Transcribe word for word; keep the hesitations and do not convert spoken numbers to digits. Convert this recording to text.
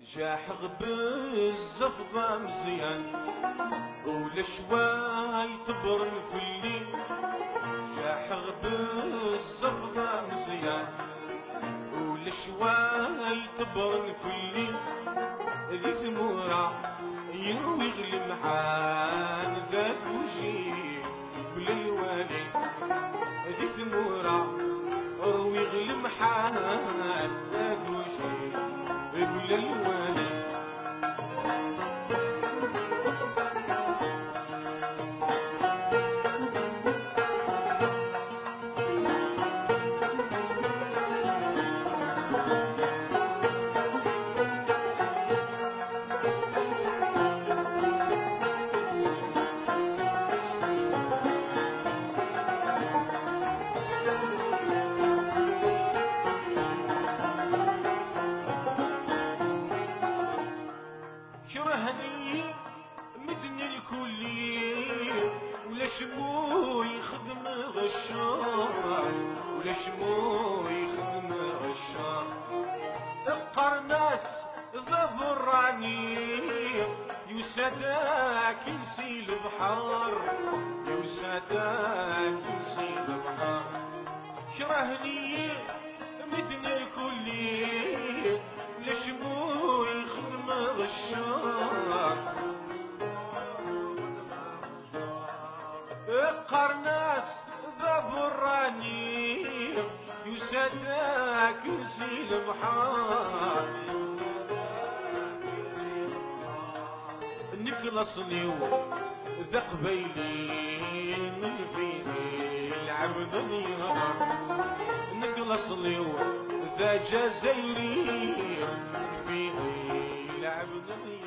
جاحظ بالزفضة مزيان ولا شوي تبرن في الليل. جاحظ بالزفضة مزيان ولا شوي تبرن في الليل. ذي ثمورة يروي غلمحان ذاك وجيه بلا الوالي. ذي ثمورة روي غلمحان ذاك وجيه بلا الوالي. كرهني مدني الكلي ولا شمو يخدم غشار ولا شمو يخدم غشار. القرناس ضبراني يساداك ينسي البحر يساداك ينسي البحر. كرهني مدني الكلي ولا شمو يخدم غشار. قرناس ذبراني يساداك ينسي البحار. نخلصني ذا قبيلي من فيني العبد يهرب. نخلصني ذا جزيري فيني العبد